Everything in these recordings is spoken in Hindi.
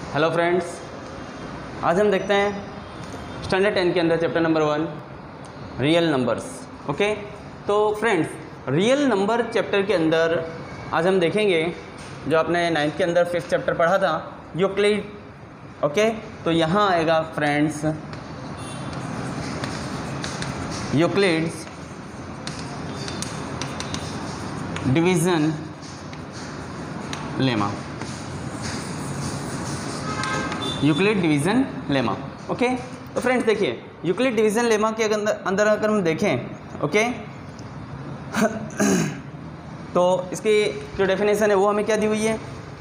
हेलो फ्रेंड्स, आज हम देखते हैं स्टैंडर्ड 10 के अंदर chapter number 1 real numbers. Okay, तो फ्रेंड्स रियल नंबर चैप्टर के अंदर आज हम देखेंगे जो आपने 9th के अंदर 5th चैप्टर पढ़ा था, यूक्लिड। ओके, तो यहाँ आएगा friends Euclid's division lemma, Euclid division lemma. Okay, तो फ्रेंड्स देखिए यूक्लिड डिवीज़न लेमा के अंदर अगर हम देखें, ओके तो इसकी जो डेफिनेशन है वो हमें क्या दी हुई है।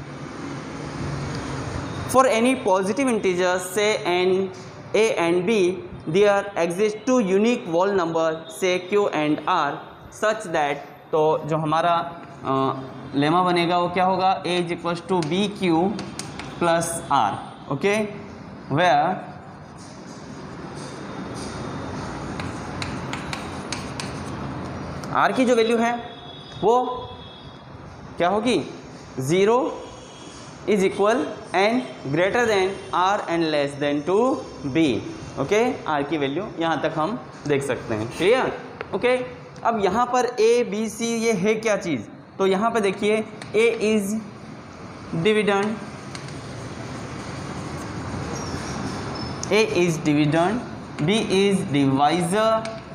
For any positive integers say n a and b there exist two unique whole number say q and r such that, तो जो हमारा लेमा बनेगा वो क्या होगा, a is equals to b q plus r. Okay, where r की जो वैल्यू है वो क्या होगी, 0 is equal and greater than r and less than to b. Okay, r की वैल्यू यहाँ तक हम देख सकते हैं। क्लियर? ओके, अब यहाँ पर ए बी सी ये है क्या चीज़, तो यहाँ पर देखिए a is dividend, A is dividend, B is divisor,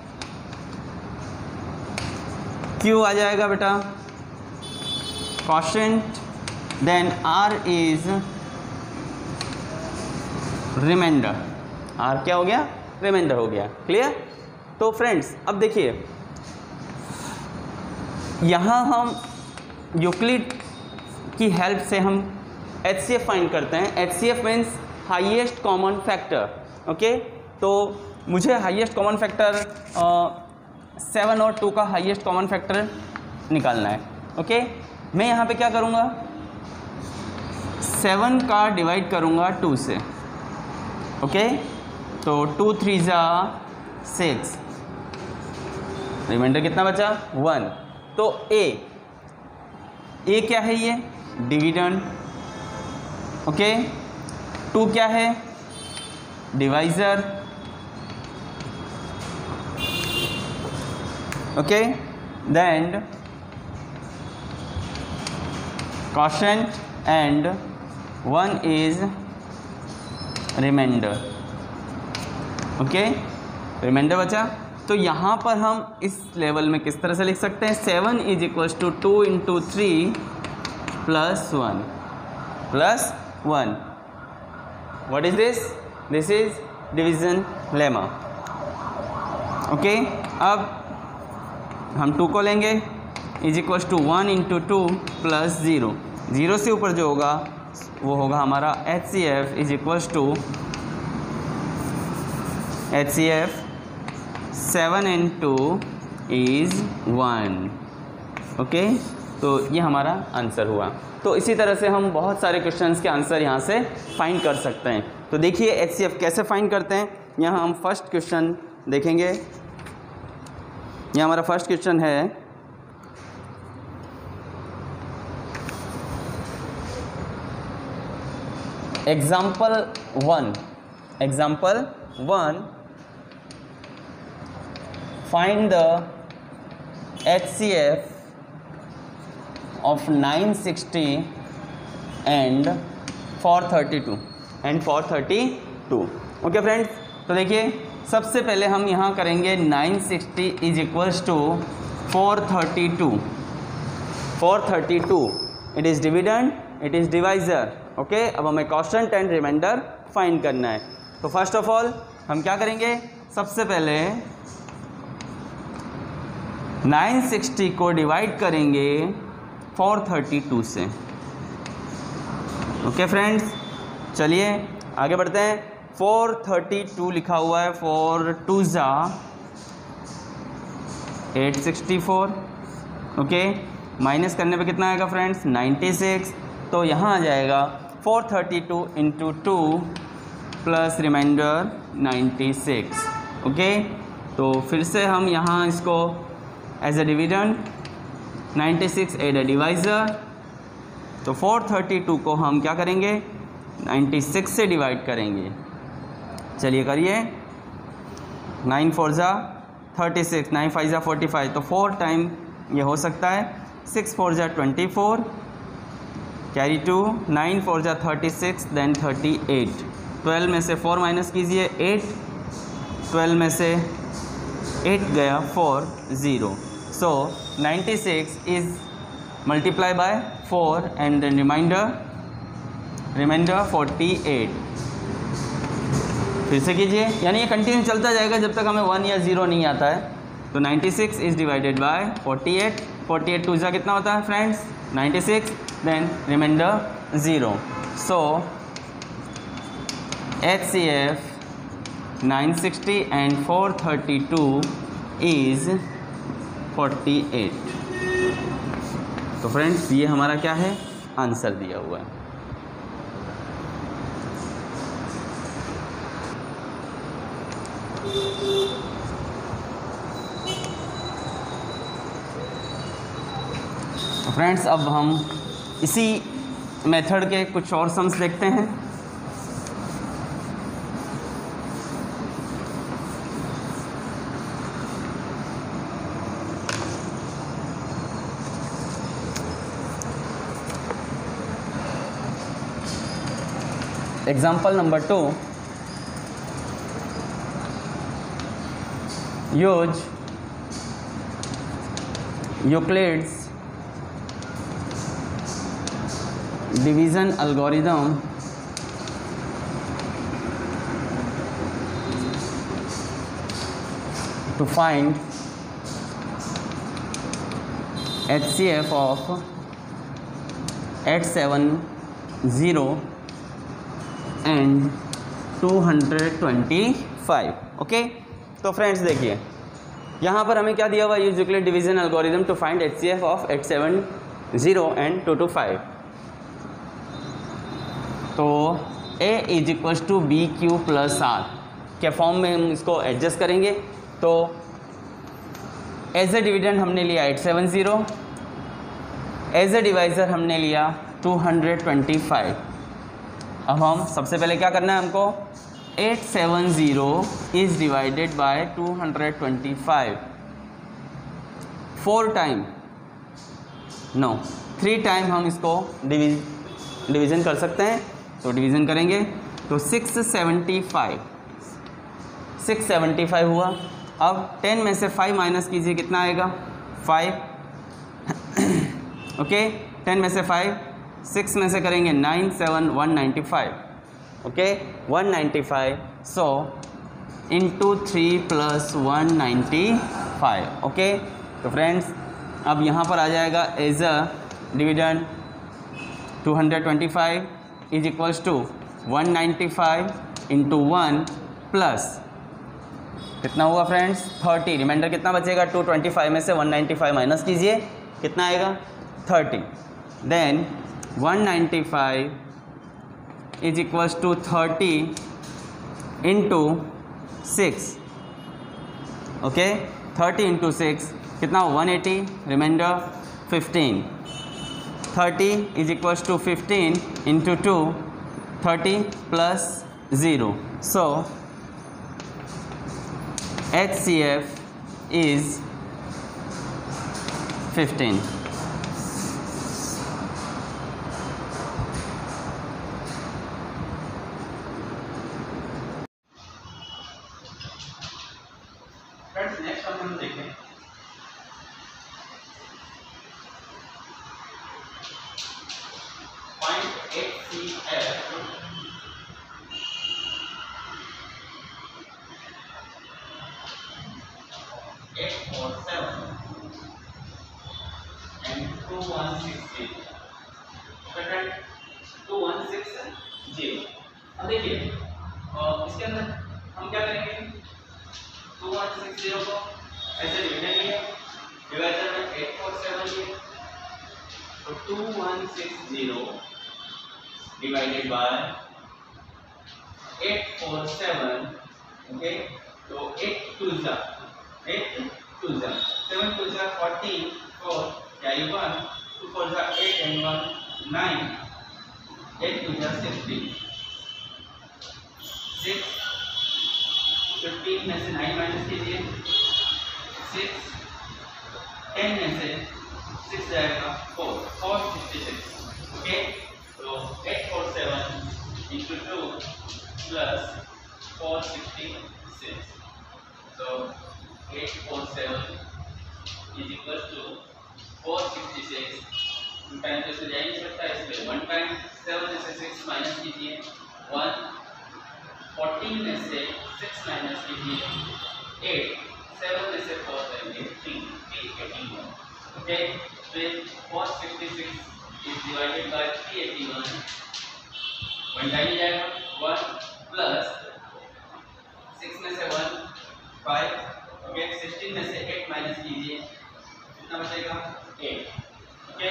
Q आ जाएगा बेटा quotient, then R is remainder। R क्या हो गया, रिमाइंडर हो गया। क्लियर? तो फ्रेंड्स अब देखिए यहाँ हम यूक्लिड की हेल्प से हम HCF फाइंड करते हैं। HCF means highest common factor. Okay, तो मुझे हाईएस्ट कॉमन फैक्टर 7 और 2 का हाईएस्ट कॉमन फैक्टर निकालना है। ओके, मैं यहाँ पे क्या करूँगा, 7 का डिवाइड करूँगा 2 से। ओके, तो 2 3 जा 6, रिमाइंडर कितना बचा, 1। तो ए क्या है, ये डिविडेंड। ओके, 2 क्या है, divisor. Okay, then quotient and 1 is remainder. Okay, remainder बचा। तो यहाँ पर हम इस लेवल में किस तरह से लिख सकते हैं, 7 is equals to 2 into 3 plus 1। What is this? This is division lemma. Okay, अब हम 2 को लेंगे, is equals to 1 into 2 plus 0 से ऊपर जो होगा वो होगा हमारा HCF is equals to HCF 7 into is 1। Okay, तो ये हमारा आंसर हुआ। तो इसी तरह से हम बहुत सारे क्वेश्चंस के आंसर यहाँ से फाइंड कर सकते हैं। तो देखिए HCF कैसे फाइंड करते हैं। यहाँ हम फर्स्ट क्वेश्चन देखेंगे। यहाँ हमारा फर्स्ट क्वेश्चन है, example 1 find the HCF of 960 and 432। Okay friends, तो देखिए सबसे पहले हम यहाँ करेंगे 960 is equals to 432। It is dividend, it is divisor. Okay, अब हमें क्वोशिएंट एंड रिमाइंडर फाइंड करना है। तो फर्स्ट ऑफ ऑल हम क्या करेंगे, सबसे पहले 960 को डिवाइड करेंगे 432 से। ओके फ्रेंड्स, चलिए आगे बढ़ते हैं। 432 लिखा हुआ है, 4 2 जा 864। ओके, माइनस करने पे कितना आएगा फ्रेंड्स, 96। तो यहाँ आ जाएगा 432 इंटू 2 प्लस रिमाइंडर 96। ओके, तो फिर से हम यहाँ इसको as a dividend 96 and a divisor. तो 432 को हम क्या करेंगे, 96 से डिवाइड करेंगे। चलिए करिए। 9 4 जा 36, 9 5 जा 45, तो 4 टाइम ये हो सकता है। 6 4 जा 24, कैरी 2, 9 4 जा 36, देन 38। 12 में से 4 माइनस कीजिए 8, 12 में से 8 गया 4 0। So 96 is multiply by 4 and then remainder 48। फिर से कीजिए, यानी ये कंटिन्यू चलता जाएगा जब तक हमें 1 या 0 नहीं आता है। तो 96 इज़ डिवाइडेड बाय 48, 48 2 जा कितना होता है friends 96, then remainder 0। So HCF 960 and 432 is 48। तो फ्रेंड्स ये हमारा क्या है, आंसर दिया हुआ है। फ्रेंड्स अब हम इसी मेथड के कुछ और सम्स देखते हैं। Example number 2, use Euclid's division algorithm to find HCF of 870 and 225। Okay, तो फ्रेंड्स देखिए यहाँ पर हमें क्या दिया हुआ, use Euclid division algorithm to find HCF of 870 and 225। तो A is equals to BQ plus R के फॉर्म में हम इसको एडजस्ट करेंगे। तो एज ए डिविडेंड हमने लिया 870, एज ए डिवाइज़र हमने लिया 225। अब हम सबसे पहले क्या करना है हमको, 870 is divided by 225 4 time, no 3 time हम इसको डिवीज़न कर सकते हैं। तो डिवीज़न करेंगे तो 675 हुआ। अब 10 में से 5 माइनस कीजिए, कितना आएगा 5। ओके, 10 में से 5, 6 में से करेंगे 9 7 195। Okay 195, so into 3 plus 195। Okay, तो फ्रेंड्स अब यहाँ पर आ जाएगा as a dividend 225 is equals to 195 into 1 plus कितना हुआ फ्रेंड्स 30। रिमाइंडर कितना बचेगा, 225 में से 195 माइनस कीजिए, कितना आएगा 30। Then 195 is equals to 30 into 6। Okay, 30 into 6 कितना 180, remainder 15। 30 is equals to 15 into 2, 30 plus 0। So HCF is 15। Friends next हम देखें फाइंड HCF and 2160। 2160। अब देखिए इसके अंदर हम क्या करेंगे, 2160 को ऐसे डिविडेंड लिए, डिवाइजर में 847 लिए, तो 2160 डिवाइडेड बाय 847। ओके, तो 8 2 जा 7 2 जा 44, carry 1, 2 4 जा 8 and 1 9, 8 2 जा 16। 6, 15 में से 9 माइनस कीजिए, 6, 10 में से 6 जाएगा 4, 466, ओके। तो 847 into 2 plus 466, so 847 is equal to 466, time तो से जा नहीं सकता, इसलिए 1.7 में से 6 माइनस कीजिए, 1, 14 में से 6 माइनस कीजिए, 8, 7 में से 4 करेंगे 3, 381, ओके। फिर 466 is divided by 381, 1 टाइम जाएगा, 1 प्लस 6 में से 1, 5, ओके। 16 में से 8 माइनस कीजिए, कितना बचेगा 8, okay.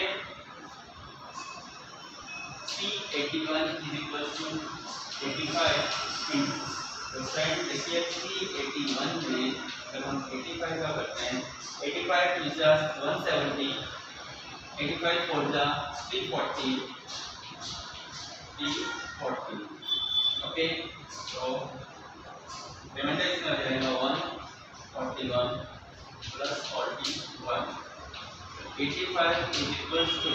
381 is equal to 85 into, तो फ्रेंड देखिए 381 में अगर हम 85 का करते हैं, 85 टू जा 170, 85 फोर जा 340, 340, ओके। तो रिमाइंडर इसमें आ जाएगा 141 plus 41, 85 is equals to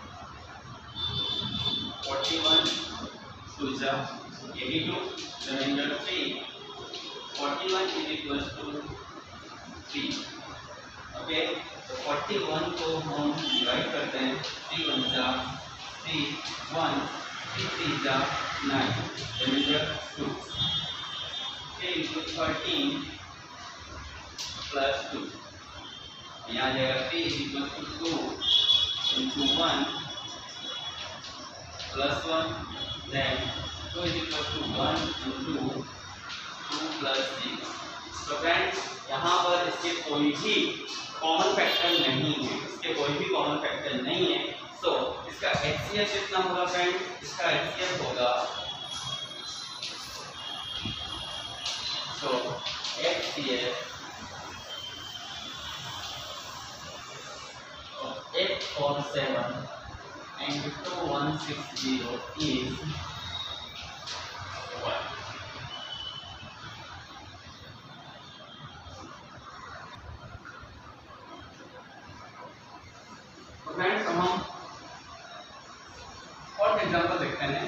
41 to the 82, remainder 3, 41 is equals to 3, okay। तो 41 को हम डिवाइड करते हैं, 3 1 जा 3, 1, 3 3 जा 9, remainder 2, 3 into 13 plus 2, यहाँ जाएगा 3 is equals to 2 into 1 plus 1, then 2 is equal to 1 into 2 plus 6। तो फ्रेंड्स यहाँ पर इसके कोई भी कॉमन फैक्टर नहीं है, इसके कोई भी कॉमन फैक्टर नहीं है। सो इसका HCF कितना होगा फ्रेंड्स? इसका HCF होगा, सो HCF of 847 and 2160 is 1। तो फ्रेंड्स हम और एग्जांपल देखते हैं।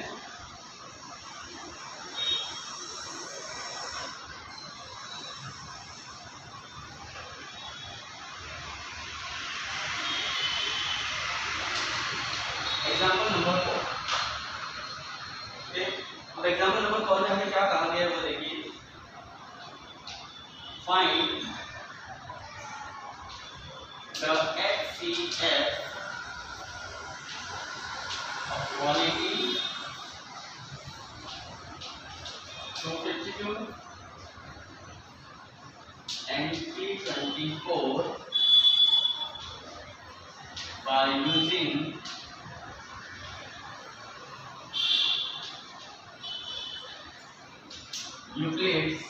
एग्जाम्पल नंबर 4, अब एग्जाम्पल नंबर 4 में हमें क्या कहा गया है वो देखिए, find the HCF of 180, 252 and 324 by using Euclid's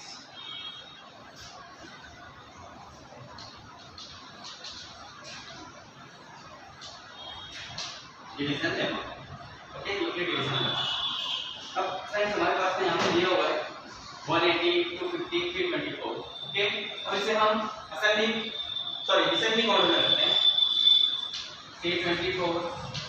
division lemma, okay, Euclid division lemma. अब फ्रेंड्स हमारे पास में यहाँ पे दिया हुआ है 180, 250, 324, ओके। अब इसे हम डिसेंडिंग ऑर्डर में रखते हैं, 324,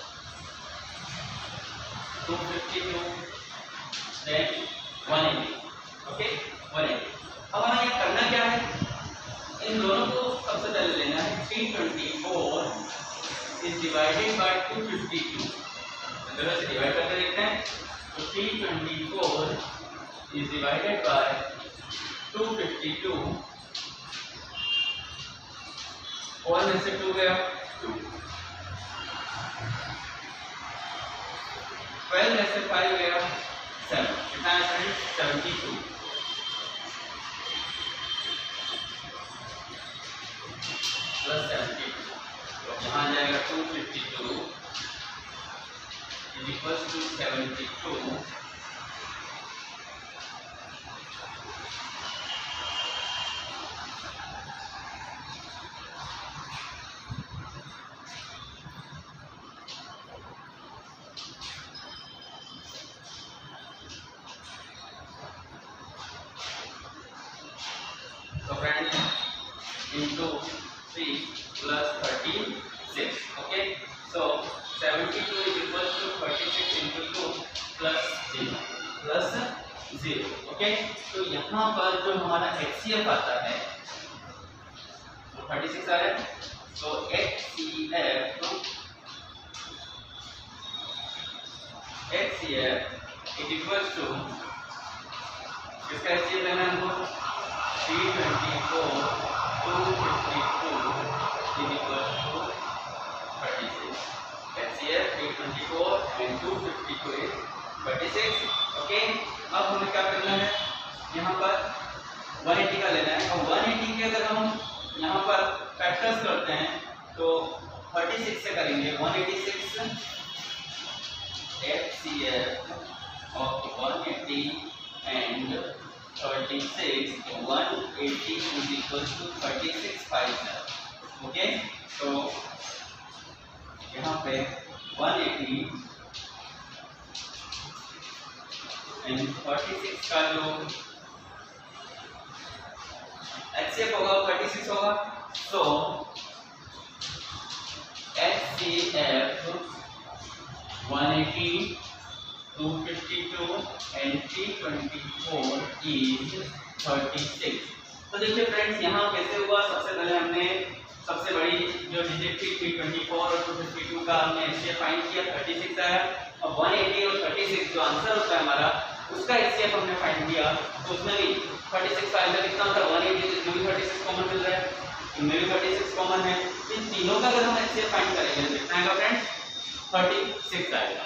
252, देन 180, ओके, 180। अब हमें ये करना क्या है, इन दोनों को सबसे पहले लेना है, 324 is divided by 252, दोनों से डिवाइड करके देखते हैं। तो 324 is divided by 252, 4 में से 2 गया 2, 12 में से 5 गया 7, कितना है फ्रेंड्स? 72 प्लस 72, तो यहाँ जाएगा 252 is equals to 72, into 3 plus 36. Okay, so 72 is equals to 36 into 2 plus 0. Okay, तो यहाँ पर जो हमारा HCF आता है तो 36 आ रहा है, तो HCF is equals to इसका HCF लेना है हमको 324 252 is equals to 36. HCF 324 and 252 is 36. Okay, अब हमें क्या करना है, यहाँ पर 180 का लेना है, और 180 के अगर हम यहाँ पर फैक्टर्स करते हैं तो 36 से करेंगे 186 HCF of 180 and 36, 180 is equals to 3657. Okay, तो यहाँ पे 180 and 36 का जो HCF होगा 36 होगा, so HCF 180 252 and 324 is 36. तो देखिए फ्रेंड्स, यहाँ कैसे हुआ, सबसे पहले हमने सबसे बड़ी जो डिजिट थी 324 और 252 का हमने HCF फाइंड किया, 36 आया, और 180 और 36 जो आंसर होता है हमारा उसका HCF हमने फाइंड किया, तो उसमें भी 36 का आंसर कितना होता है 180, इसमें भी 36 कॉमन मिल रहा है, इनमें भी 36 कॉमन है, इन तीनों का अगर हम HCF फाइंड करेंगे तो कितना आएगा फ्रेंड्स 36 आएगा।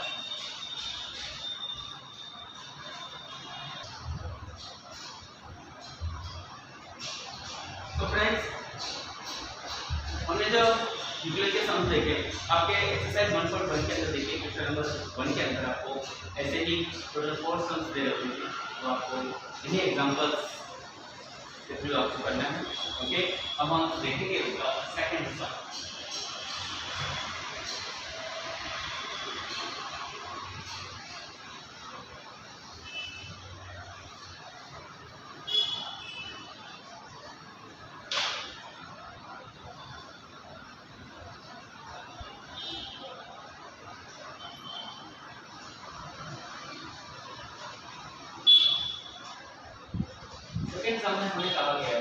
तो फ्रेंड्स, हमने जो यूक्लिड के सम्स देखे, आपके एक्सरसाइज 1.1 के अंदर देखिए, क्वेश्चन नंबर 1 के अंदर आपको ऐसे ही टोटल 4 सम्स दे रखे थे, तो आपको इन्हीं एग्जांपल्स के थ्रू आपको करना है। ओके, अब हम देखेंगे उसका सेकंड सम। सेकंड सम में हमें कहा गया है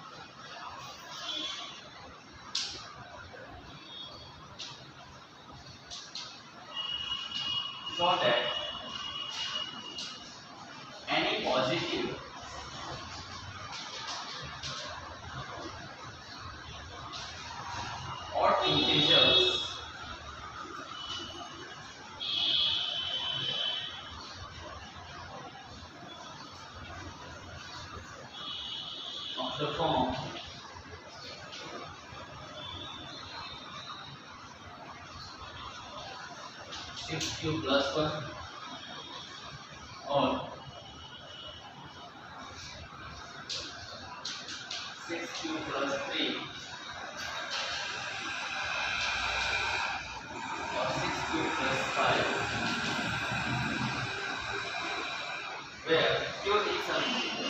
so that any positive odd integers of the form 6q plus 1 और 6q plus 3 और 6q plus 5 where q is an integer.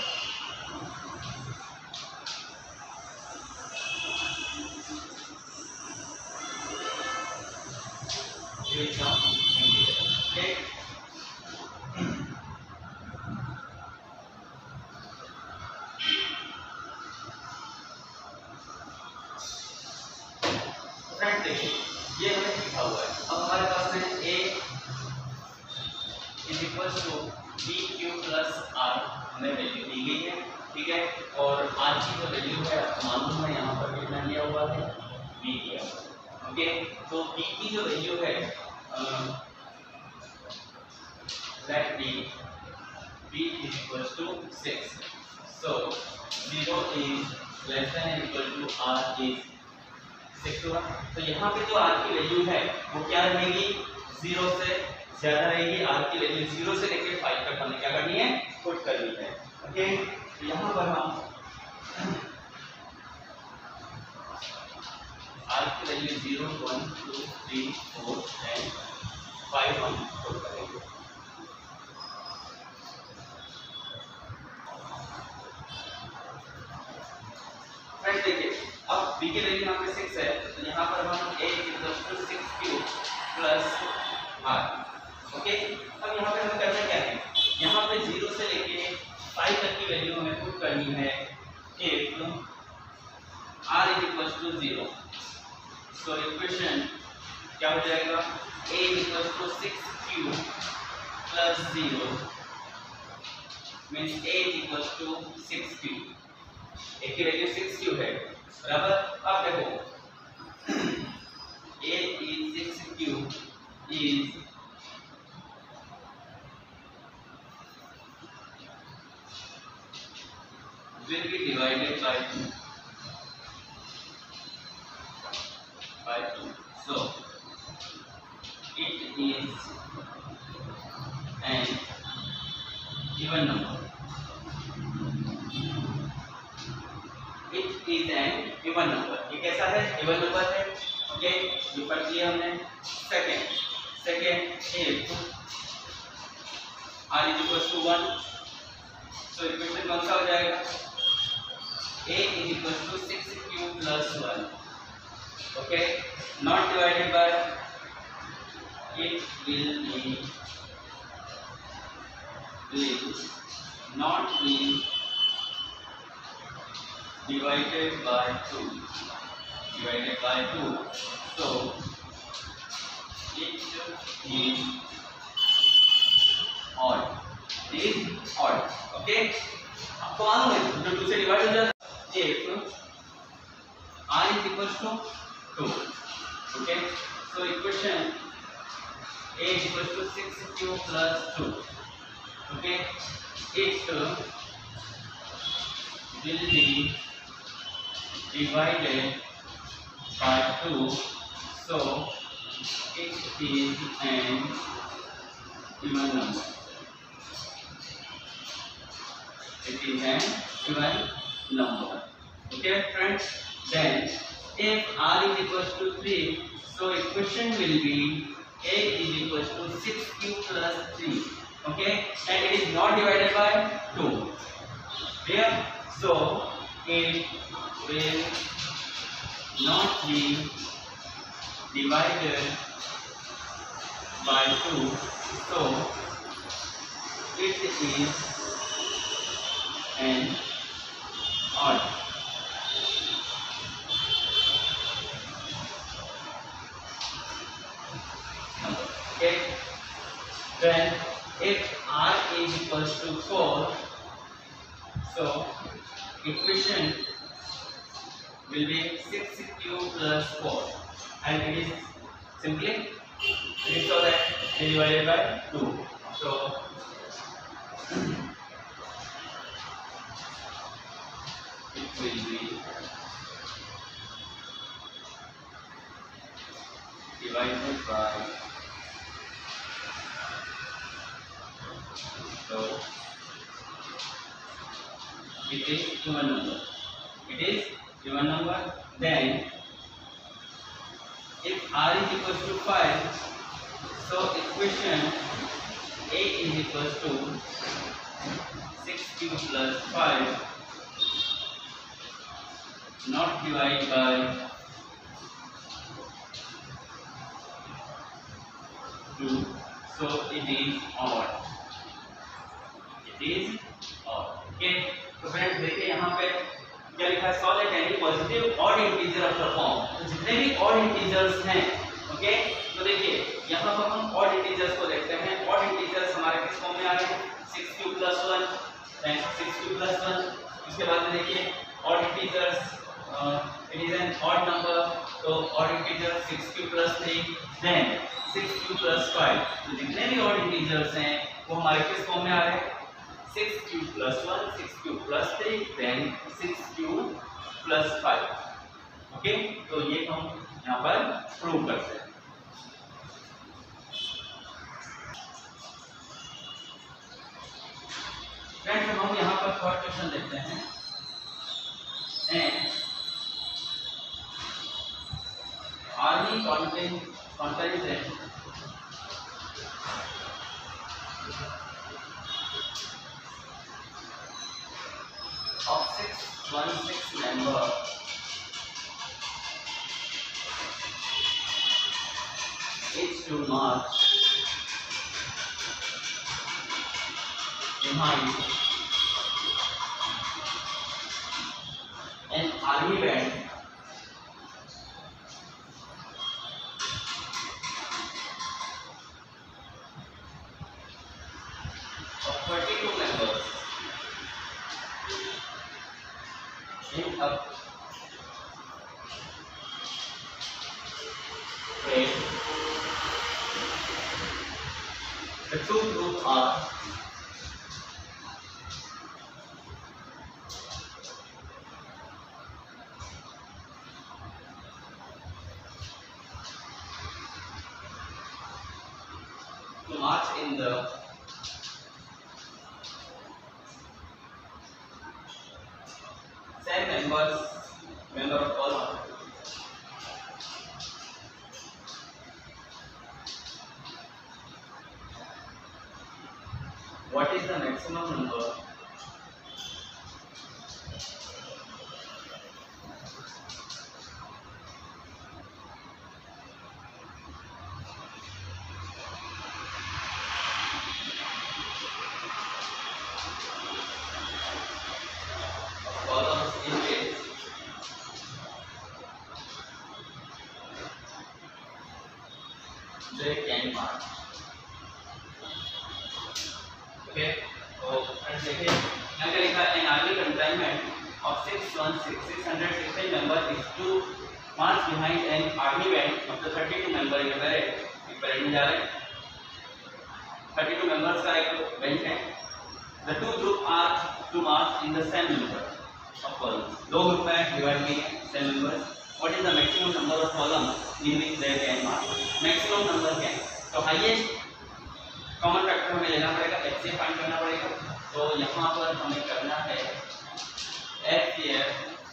Q is an integer. Okay. Friends देखिए, ये हमें लिखा हुआ है, अब हमारे पास में a is equals to b q plus r हमें वैल्यू दी गई है, ठीक है, और आर की जो वैल्यू है मालूम है, यहाँ पर कितना दिया हुआ है बी दिया हुआ है। ओके, तो बी की जो वैल्यू है let b is equals to 6, so 0 is less than equal to r is 6 हुआ, तो यहाँ पे जो आर की वैल्यू है वो क्या रहेगी 0 से ज़्यादा रहेगी, आर की वैल्यू 0 से लेकर 5 तक हमें क्या करनी है पुट करनी है। ओके, तो यहाँ पर हम आर की वैल्यू 0 1 2 3 4 एंड 5 हम पुट करेंगे। फ्रेंड्स देखिए, अब अब b की वैल्यू यहाँ पे 6 है, तो यहाँ पर हम a = 6 cube plus r। Okay, अब यहाँ पे हमें करना क्या है, यहाँ पे 0 से लेके 5 तक की वैल्यू हमें पुट करनी है if r = 0। सो इक्वेशन क्या हो जाएगा, a = 6 cube plus 0 means a = 6 cube. a की वैल्यू 6 क्यूब है बराबर। अब देखो a is 6 cube is will be divided by 2. So it is an even number. It is an even number. ये कैसा है, even number है। ओके, ये पढ़ लिया हमने। Second if r = 1, so equation कौन सा हो जाएगा, a = 6 cube plus 1। Okay, not divided by, it will not be divided by 2, so it is odd, okay. आपको मालूम है जो 2 से डिवाइड हो जाता है if r = 2। Okay, so equation a = 6 cube plus 2। Okay, it will be divided by 2, so it is an even number. It is an even number. Okay friends, then if r = 3, so equation will be a = 6 cube plus 3. Okay, and it is not divided by 2 here, so it will not be divided by 2, so it is an odd number. Okay, then if r = 4, so equation will be 6 cube plus 4, and it is simply so that divided by 2, so it will be divided by, so it is even number. It is even number. Then if r = 5, so equation a = 6 cube plus 5 not divided by 2, so it is odd. It is odd. Okay, तो फ्रेंड्स देखिए यहाँ पे क्या लिखा है, solve any positive odd integer of the form. तो जितने भी ऑड इंटीजर्स हैं, ओके, तो देखिए यहाँ पर हम ऑड इंटीजर्स को देखते हैं। ऑड इंटीजर्स हमारे किस फॉर्म में आ रहे हैं, 6 cube plus 1, then 6 cube plus 1। उसके बाद में देखिए odd integers, it is an odd number, तो odd integer 6 cube plus 3, then 6 cube plus 5। तो जितने भी ऑड इंटीजर्स हैं वो हमारे किस फॉर्म में आ रहे हैं, 6 cube plus 1, 6 cube plus 3, then 6 cube plus 5। Okay, तो ये हम यहाँ पर प्रूव करते हैं। फ्रेंड्स हम यहाँ पर थर्ड क्वेश्चन देखते हैं। And army contingent of 616 member to march behind an army band of 32 members in a parade. The two groups are to march in the same member of column. What is the maximum number columns in which they can march? Okay, so friends देखिए यहाँ पे लिखा है an army contingent of 616 members is to march behind an army band of the 32 member in a parade. एक parade में जा रहे हैं 32 members का एक band है. The two group are to march in the same number of columns. दो ग्रुप में डिवाइड किए हैं same members. What is the maximum number of columns in which they can march? Maximum number क्या है? तो highest कॉमन फैक्टर हमें लेना पड़ेगा, HCF फाइंड करना पड़ेगा. तो यहाँ पर हमें करना है HCF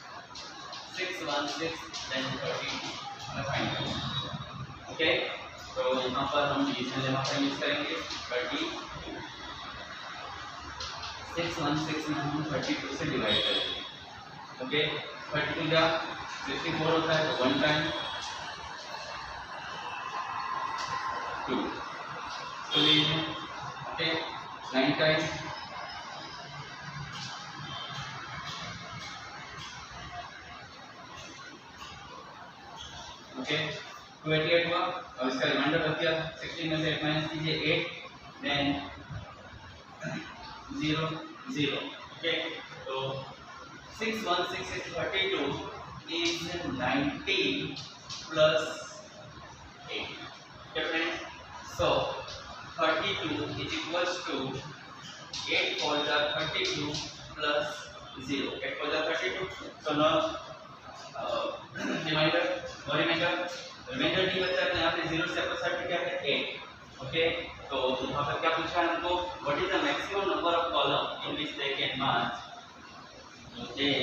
616 then 30 हमें फाइंड करना है. ओके, तो यहाँ पर हम डिवीजन लेमा का यूज करेंगे 30 616 में हम 32 से डिवाइड करेंगे. ओके, 32 का 64 होता है तो 1 टाइम 2 तो लीजिए. ओके, 9 टाइम ओके 288 हुआ. अब इसका रिमाइंडर रख दिया 16 में से 8 माइनस कीजिए 8 देन 0 0. ओके, तो 616 is 32 is 90 plus 8. Okay friends, so 32 is equals to 8 for the 32 plus 0. 8 for the 32. So now remainder नहीं बचा तो यहाँ पे 0 से अपसाइड क्या है 8. ओके, तो यहाँ पर क्या पूछा है हमको? What is the maximum number of column in which they can march? तो they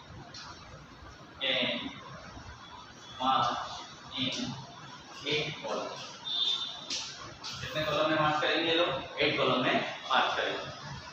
can march in 8 column. कितने कॉलम में मार्च करेंगे लोग? 8 कॉलम में मार्च करेंगे.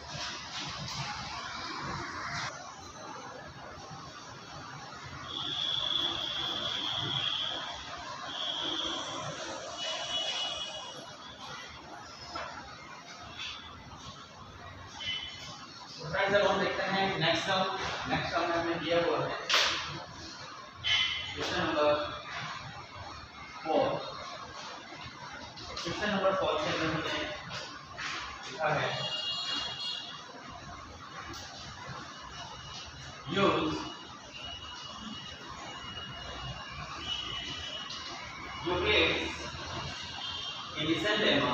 फ्रेंड्स अब हम देखते हैं नेक्स्ट सम में हमें दिया हुआ है क्वेश्चन नंबर 4. क्वेश्चन नंबर 4 से हमें लिखा है use Euclid's division lemma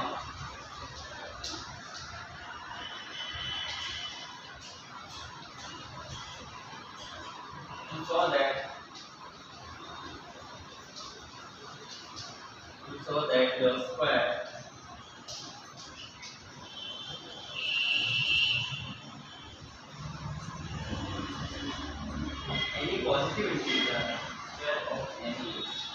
so that the square any positive integer square of any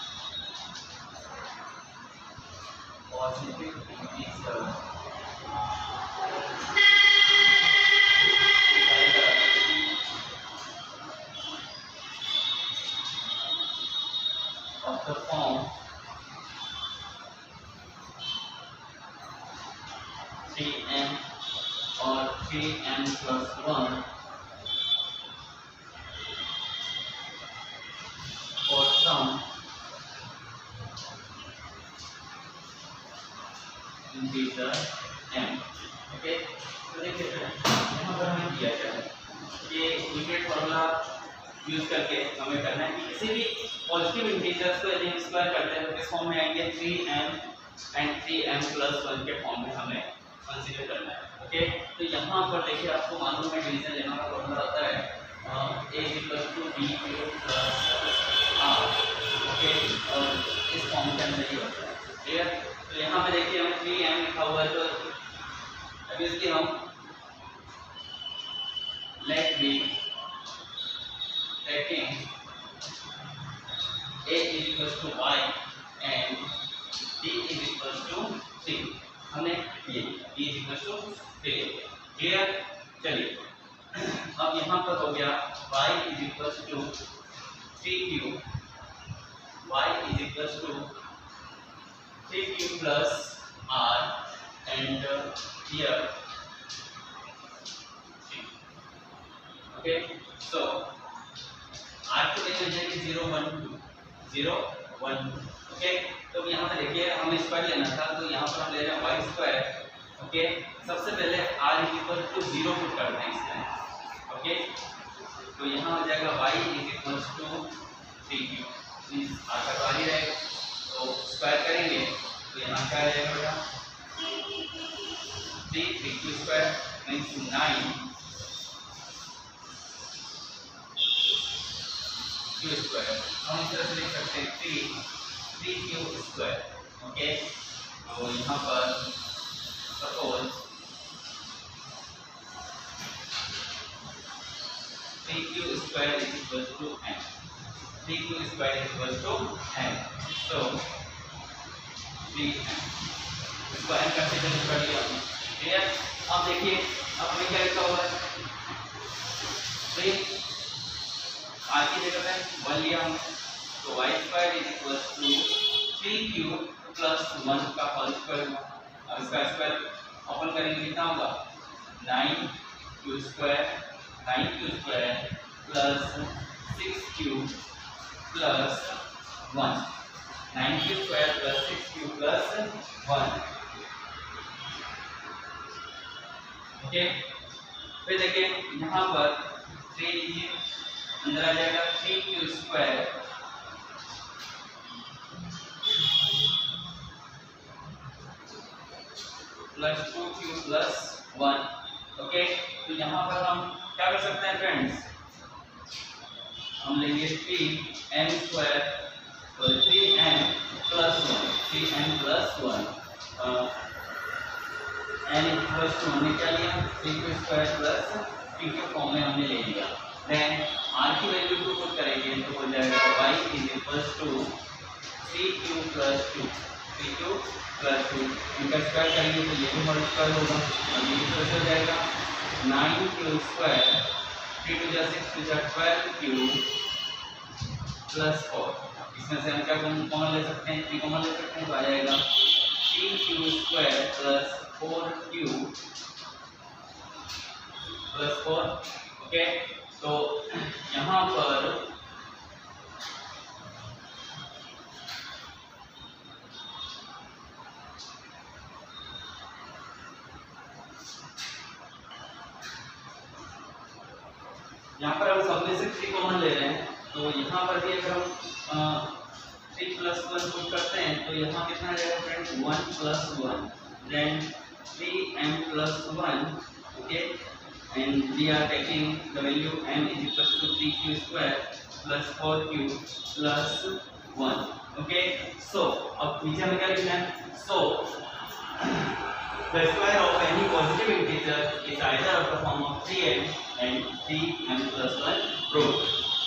positive integer of the form और 3m plus 1 for some integer m। Okay, तो देखिए यहाँ पर हमें दिया क्या है, ये यूनिट फॉर्मूला यूज करके हमें करना है कि किसी भी पॉजिटिव इंटीजर्स को यदि हम स्क्वायर करते हैं तो किस फॉर्म में आएंगे, 3m एंड 3m plus 1 के फॉर्म में हमें कंसीडर करना है। ओके, तो यहाँ पर देखिए आपको मालूम है डिवीजन लेना का फॉर्मूला होता है a = b cube plus r। Okay, और इस फॉर्म के अंदर ही होता है। क्लियर? तो यहाँ पे देखिए हमें 3m लिखा हुआ है, तो अब इसकी हम let be taking a = y and b = 3। हमने ये b = 3। क्लियर? चलिए अब यहाँ पर हो गया y = 3q, y = 3q plus r and here 3। okay, so r को देखिए जाएगी 0 1 2 0 1 2। ओके, तो यहाँ पे देखिए हमें स्क्वायर लेना था, तो यहाँ पर हम ले रहे हैं वाई स्क्वायर। ओके, सबसे पहले r = 0 पुट करते हैं इसमें। ओके, तो यहाँ हो जाएगा y = 3q, मींस r का बाहर ही रहेगा, तो स्क्वायर करेंगे तो यहाँ क्या रहेगा बेटा, 3q² मींस 9 q²। हम इस तरह से लिख सकते हैं 3q²। ओके, तो यहाँ पर suppose 3q² = m, 3q² = m, so 3m इसको m कंसीडर कर लिया। क्लियर? अब देखिए अब हमें क्या लिखा हुआ है, r की जगह पे 1 लिया हमने, तो y² = 3q plus 1 का होल स्क्वायर हुआ। अब इसका स्क्वायर ओपन करेंगे कितना होगा, 9q² plus 6q plus 1, 9q² plus 6q plus 1। Okay, फिर देखिए यहाँ पर 3 लीजिए, अंदर आ जाएगा 3q² plus 2q plus 1। Okay, तो यहाँ पर हम क्या कर सकते हैं फ्रेंड्स, हम लेंगे 3m² तो 3m plus 1 3m plus 1 n = हमने क्या लिया, 3q² plus pq फॉर्म में हमने ले लिया। देन r की वैल्यू को पुट करेंगे तो हो जाएगा y = 3q plus 2 3q plus 2, इनका स्क्वायर करेंगे तो ये भी मल्टीप्लाई होगा और ये कैसे हो जाएगा, 9q² 3 × 6 = 12q plus 4। इसमें से हम क्या कॉमन ले सकते हैं, 3 कॉमन ले सकते हैं, तो आ जाएगा 3q² plus 4q plus 4। Okay, तो यहाँ पर हम सब में से 3 कॉमन ले रहे हैं, तो यहाँ पर भी अगर हम 3 plus 1 पुट करते हैं तो यहाँ कितना आ जाएगा friends, 1 plus 1 then 3m plus 1। Okay, and we are taking the value m = 3q² plus 4q plus 1। Okay, so अब नीचे हमें क्या लिखना है, सो the square of any positive integer is either of the form of 3m and 3m plus 1 proved।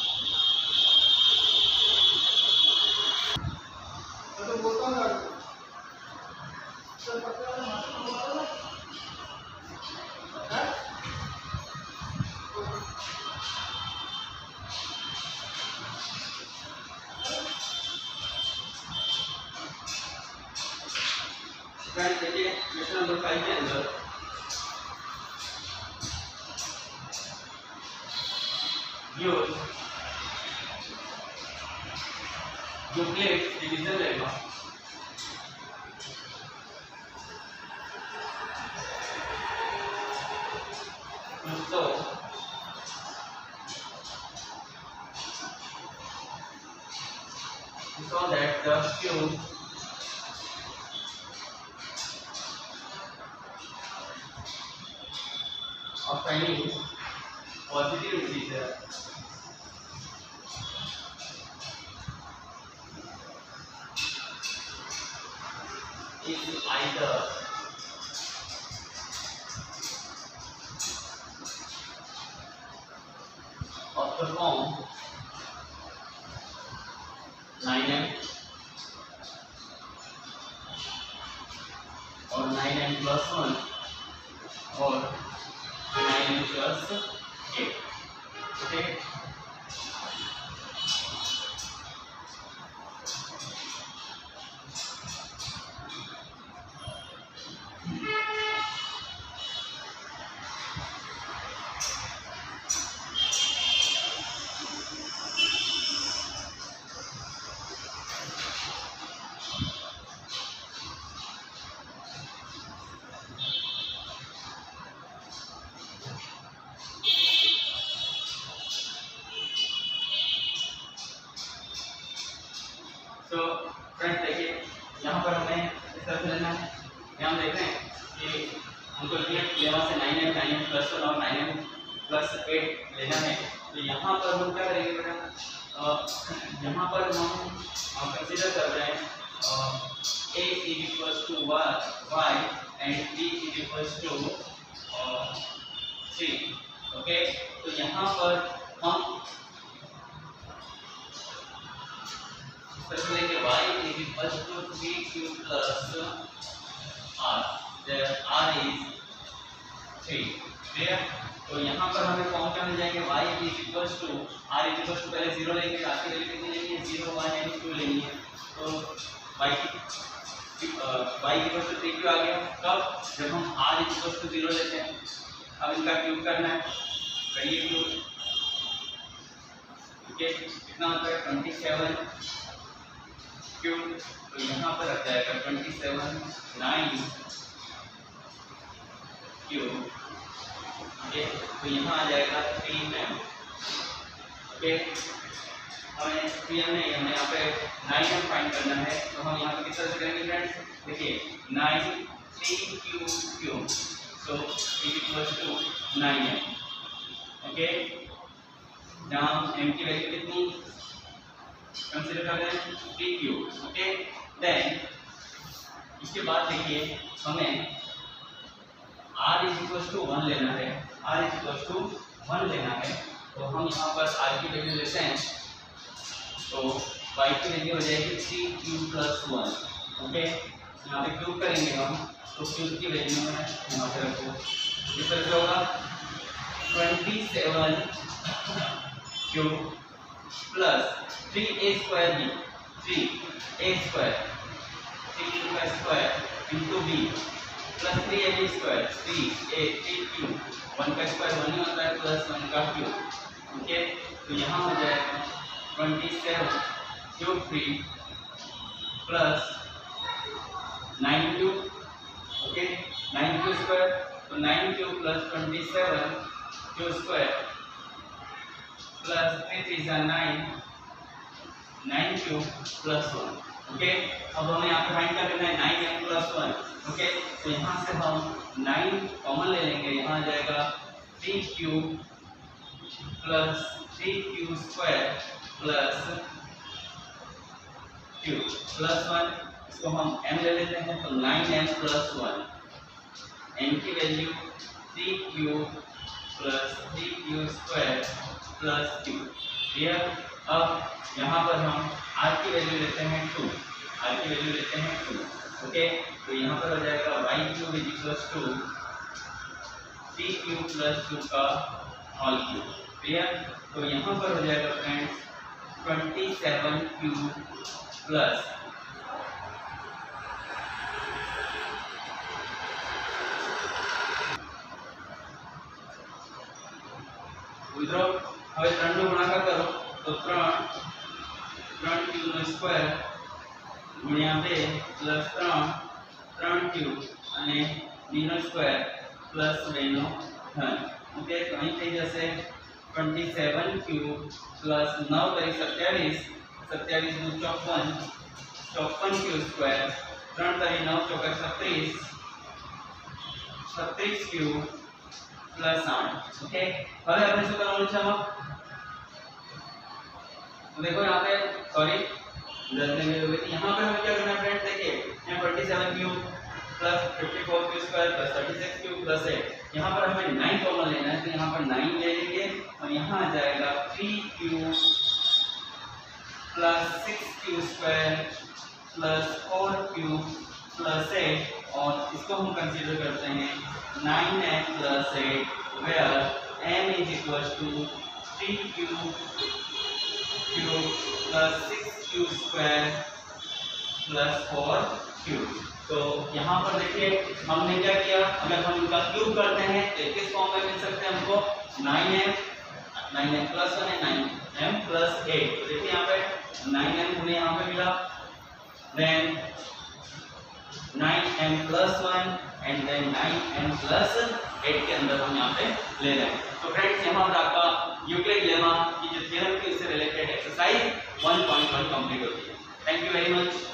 तो बोलता हूँ सर पता है फ्रेंड्स, देखिए क्वेश्चन नंबर 5 के अंदर यूज यूक्लिड्स डिवीजन लेगा so that the cube of any positive integer is either of the form 9m or 9m plus 1 or 9m plus 8. Okay. तो फ्रेंड्स देखिए यहाँ पर हमें इस तरह से लेना है। यहाँ हम देख रहे हैं कि हमको लेवा से 9m 9m प्लस 1 और 9m प्लस 8 लेना है। तो यहाँ पर हम क्या करेंगे बेटा, यहाँ पर हम कंसीडर कर रहे हैं a is equals to y and b is equals to 3। Okay, तो यहाँ पर हम लेंगे y is equals to 3q plus r, where r is 3। Clear? तो यहाँ पर हमें फॉर्म क्या मिल जाएंगे, y is equals to r is equals to पहले 0 लेंगे, r की वैल्यू कितनी लेनी है, 0 1 एंड 2 लेनी है। तो y equals to 3q आ गया। कब? जब हम r equals to 0 लेते हैं। अब इनका क्यूब करना है, करिए क्यूब। ओके, कितना होता है 27 क्यूब, तो यहाँ पर रख जाएगा 27 9 क्यूब। ओके, तो यहाँ आ जाएगा 3m। ओके, हमें 3m नहीं, हमें यहाँ पे 9m फाइंड करना है। तो हम यहाँ पे किस तरह से करेंगे फ्रेंड्स, देखिए 9 3q cube, so it equals to 9m। Okay, जहाँ m की वैल्यू कितनी कंसीडर कर रहे हैं 3q। ओके, देन इसके बाद देखिए हमें r is equals to 1 लेना है, r is equals to 1 लेना है। तो हम यहाँ पर r की वैल्यू लेते हैं, तो y की वैल्यू हो जाएगी 3q plus 1। ओके, यहाँ पे क्यूब करेंगे हम, तो क्यूब की वैल्यू है यहाँ पे रखो, इस तरह से होगा 27 cube plus 3a square b, 3a square 3 का square into b plus 3ab square 3q 1 का स्क्वायर 1 ही होता है प्लस 1 का क्यूब। ओके, तो यहाँ हो जाएगा 27 cube 3 plus 9q। Okay, 9q square, तो 9q plus 27 q square plus 3 3 9 9q plus 1। Okay, अब हमें यहाँ पे फाइंड करना है 9m प्लस 1। ओके, तो यहाँ से हम 9 कॉमन ले लेंगे, यहाँ आ जाएगा 3q plus 3q square plus q plus 1, इसको हम m ले लेते हैं, तो 9m प्लस 1, m की value 3q plus 3q square plus q। Clear? अब यहाँ पर हम r की वैल्यू लेते हैं 2, r की वैल्यू लेते हैं 2। ओके, तो यहाँ पर हो जाएगा y cube is equals to 3q plus 2 का होल क्यूब। क्लियर? तो यहाँ पर हो जाएगा फ्रेंड्स 27q प्लस 2 હવે 3 નો ગુણાકાર કરો તો 3 ક્યુબ નો સ્ક્વેર ગુણ્યા 2 પ્લસ 3 ક્યુબ અને b નો સ્ક્વેર પ્લસ 2 નો ઘન. ઓકે, તો અહીં થઈ જશે 27 ક્યુબ પ્લસ 9 કરી 27 27 નું 54 ક્યુબ સ્ક્વેર 3 કરી 9 ચોક 36 36 क्यूब प्लस 8. ओके, હવે આપણે શું કરવાનું છે આમાં? तो देखो यहाँ पे सॉरी यहाँ पे हमें क्या करना है फ्रेंड्स? देखिए यहाँ 27 cube plus 54 cube square plus 36 cube plus 8, यहाँ पर हमें 9 कॉमन लेना है, तो यहाँ पर 9 ले लेंगे और यहाँ आ जाएगा 3 cube plus 6 cube square plus 4 cube plus 8 और इसको हम कंसीडर करते हैं 9m plus 8 where m is equals to 3 cube plus 6 cube square plus 4 cube. तो यहाँ पर देखिए हमने क्या किया, अगर हम इनका क्यूब करते हैं तो किस फॉर्म में मिल सकते हैं हमको? 9m plus 1 है 9m plus 8. तो देखिए यहाँ पे 9m हमें यहाँ पे मिला, then 9m plus 1 and then 9m plus 8 के अंदर हम यहाँ पे ले रहे हैं. तो फ्रेंड्स यहाँ पर आपका यूक्लिड लेमा की जो थ्योरम की उससे रिलेटेड एक्सरसाइज 1.1 कंप्लीट होती है. Thank you very much.